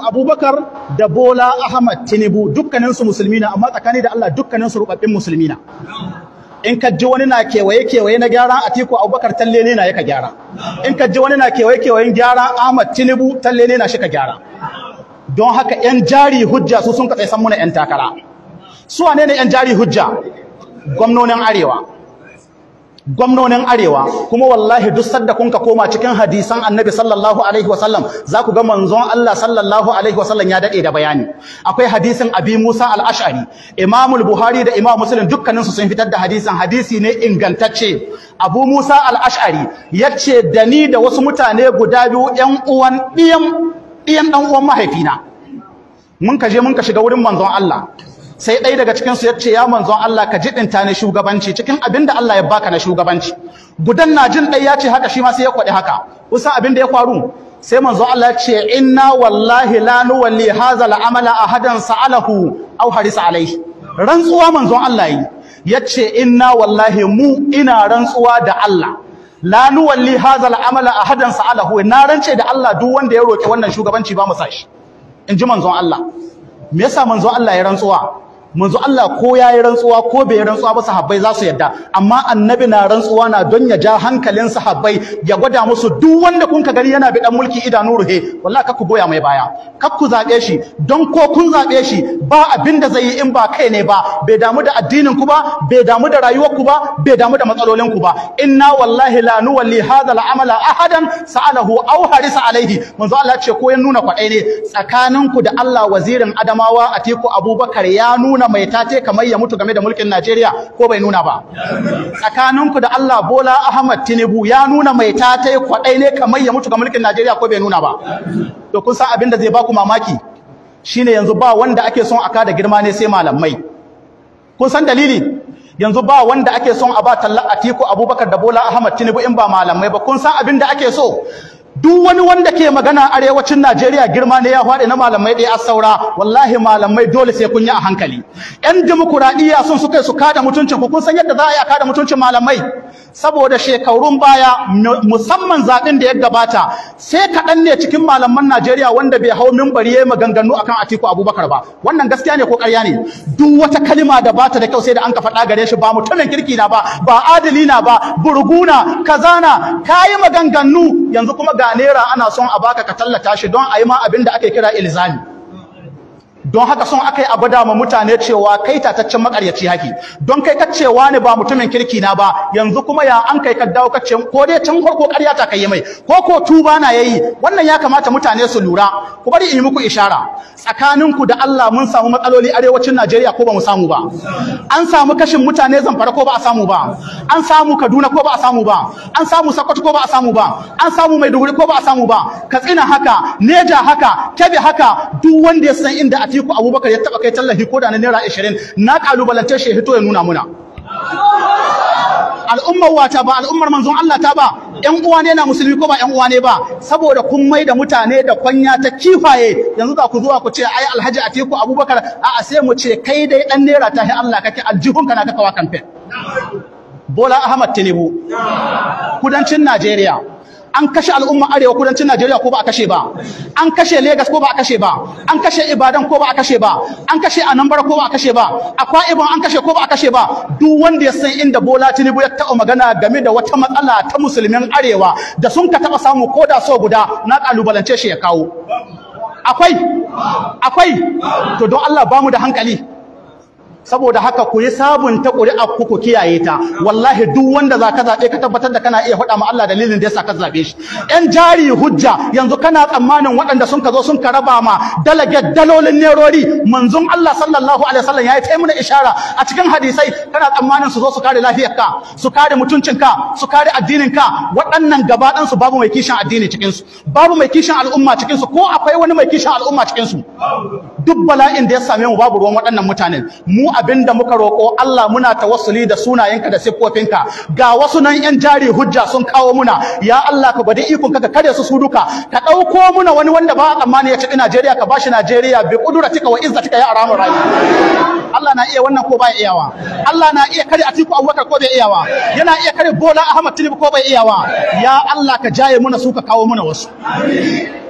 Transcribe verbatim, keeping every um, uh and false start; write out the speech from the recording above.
Abubakar da Bola Ahmad Tinubu dukkanin su musulmi na amma tsakani da Allah dukkanin su rubabbin musulmi na in ka ji wani na kewaye kewaye na gyara Atiku Abubakar talle ne na yaka gyara in ka ji wani na kewaye kewayen gyara Ahmad Tinubu talle ne na shi ka gyara don haka yan jari hujja su sun ka san muna yan takara su wane ne yan jari hujja gwamnonin arewa gwamnonin arewa kuma wallahi duk sadda kun ka koma cikin hadisan annabi sallallahu alaihi wasallam za ku ga manzon Allah sallallahu alaihi wasallam ya dade da bayani akwai hadisin abi Musa al-Ash'ari Imam al-Buhari da Imam Muslim dukkanin su sun fitar da hadisin hadisi ne ingantacce Abu Musa al-Ash'ari yace da ni da wasu mutane guda biyu ƴan uwan ɗiyan ɗiyan dan uwan mahaifina mun ka je mun ka shiga wurin manzon Allah sai ɗaya daga cikinsu ya ce ya manzon Allah ka jiɗinta ne shugabanci cikin abin da Allah ya baka na shugabanci gudan na jin ɗaya ya ce haka shi ma sai ya kwaɗi haka kusan abin da ya faru sai manzon Allah ya ce inna wallahi la nuwalli hadha al-amala ahadan sa'alahu aw harisa alaihi rantsuwa manzon Allah yi yace inna wallahi mu ina rantsuwa da Allah la nuwalli hadha al-amala ahadan sa'alahu na rance da Allah duk wanda ya roki wannan shugabanci ba mu sashi inji manzon Allah me yasa manzon Allah ya rantsuwa manzo Allah ko yayi rantsuwa ko bai rantsuwa ba sahabbai za su yadda amma annabi na rantsuwa na don ya ja hankalin sahabbai ya gwada musu duk wanda kun ka gani yana bi dan mulki idanu ruhe wallahi kakku goya mai baya kakku zabe shi don ko kun zabe shi ba abin da zai yi in ba kai ne ba bai damu da addinin ku ba bai damu da rayuwar ku ba bai damu da matsalolin ku ba inna wallahi la nuwalli hadha al-amala ahadan sa'alahu aw harisa alaihi manzo Allah ce ko ya nuna kwadai ne tsakaninku da Allah wazirin Adamawa Atiku Abubakar ya nuna mai tate kamar ya mutu game da mulkin Najeriya ko bai nuna ba tsakaninku da Allah Bola Ahmad Tinubu ya nuna mai tate kwadai ne kamar ya mutu ga mulkin Najeriya ko bai nuna ba to kun san abin da zai baku mamaki shine yanzu ba wanda ake son aka da girma ne sai malamai kun san dalili yanzu ba wanda ake son a ba tallar Atiku Abubakar da Bola Ahmad Tinubu in ba malamai ba kun san abin da ake so duk wani wanda ke magana arewacin Najeriya girma ne ya faɗi na malamai ɗaya saura wallahi malamai dole sai kun yi a hankali ƴan dimokuraɗiyya sun suka su kada mutuncin ku kun san yadda za a yi a kada mutuncin malamai saboda shekarun baya musamman zaɓen da ya gabata sai kaɗan ne cikin malaman Najeriya wanda bai hau mimbari yayi maganganu akan Atiku Abubakar ba wannan gaskiya ne ko ƙarya ne duk wata kalima da bata da kyau sai da an ka faɗa gare shi ba mutumin kirki na ba ba adili na ba burguna kazana kayi maganganu yanzu kuma ga naira ana son a baka ka tallata shi don a yi ma abin da ake kira ilzami don haka son aka yi a gwada ma mutane cewa kai tataccen makaryaci haki don kai kacewa ne ba mutumin kirki na ba yanzu kuma ya an kai ka dawo kace ko dai can farko ƙarya ta kai mai ko ko tuba na yayi wannan ya kamata mutane su lura ku bari in yi muku ishara tsakaninku da Allah mun samu matsaloli arewacin Najeriya ko ba mu samu ba an samu kashin mutane Zamfara ko ba a samu ba an samu Kaduna ko ba a samu ba an samu Sokoto ko ba a samu ba an samu Maiduguri ko ba a samu ba Katsina haka Neja haka Kebbi haka duk wanda ya san inda Atiku Abubakar ya taba kai tallafi ko da na naira ashirin na kalubalance shi hito ya nuna muna al'ummar wata ba al'ummar manzon Allah ta ba ƴan uwa ne na musulmi ko ba ƴan uwa ne ba saboda kun mai da mutane da kwanya ta kifaye yanzu za ku zuwa ku ce ai Alhaji Atiku Abubakar a'a sai mu ce kai dai dan naira ta hi Allah kake aljihunka na kaka wa campaign Bola Ahmad Tinubu kudancin Najeriya an kashe al'umma arewa kudancin Najeriya ko ba a kashe ba an kashe Lagos ko ba a kashe ba an kashe Ibadan ko ba a kashe ba an kashe Anambra ko ba a kashe ba Akwa Ibom an kashe ko ba a kashe ba duk wanda ya san inda Bola Tinubu ya taɓa magana game da wata matsala ta musulmin arewa da sun ka taɓa samu ko da so guda na kalubalance shi ya kawo akwai akwai to don Allah ba mu da hankali saboda haka ku yi sabunta ƙuri'a ku ku kiyaye ta wallahi duk wanda zaka zabe ka tabbatar da kana iya faɗa ma Allah dalilin da yasa ka zabe shi ɗan jari hujja yanzu kana tsammanin waɗanda sun ka zo sun ka raba ma delegate dalolin nerori manzon Allah sallallahu alaihi wasallam yayi ta mana ishara a cikin hadisai kana tsammanin su zo su kare lafiyarka su kare mutuncinka su kare addininka waɗannan gaba ɗan su babu mai kishin addini cikin su babu mai kishin al'umma cikin su ko akwai wani mai kishin al'umma cikin su duk bala'in da ya same mu babu ruwan waɗannan mutanen mu abinda muka roƙo Allah muna tawassuli da sunayenka da siffofinka ga wasu nan yan jari hujja sun kawo muna ya Allah ka gwada ikon ka ka kare su su duka ka dauko muna wani wanda ba tsammani ya ci Najeriya ka bashi Najeriya bi kudratika wa izzatika ya aramur rahim Allah na iya wannan ko ba iyawa Allah na iya kare Atiku Abubakar ko bai iyawa yana iya kare Bola Ahmad Tinubu ko bai iyawa ya Allah ka jaye muna su ka kawo muna wasu